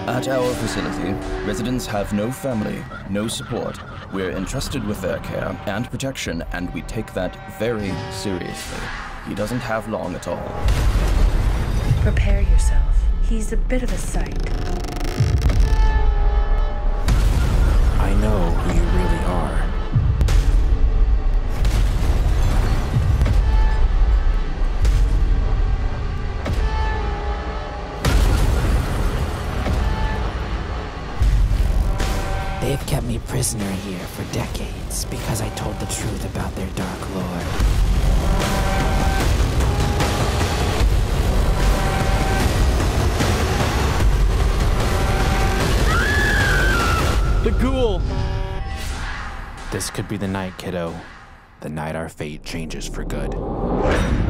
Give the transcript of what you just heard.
At our facility, residents have no family, no support. We're entrusted with their care and protection, and we take that very seriously. He doesn't have long at all. Prepare yourself. He's a bit of a sight. I know who you really are. They've kept me prisoner here for decades because I told the truth about their dark lord. The Ghoul! This could be the night, kiddo. The night our fate changes for good.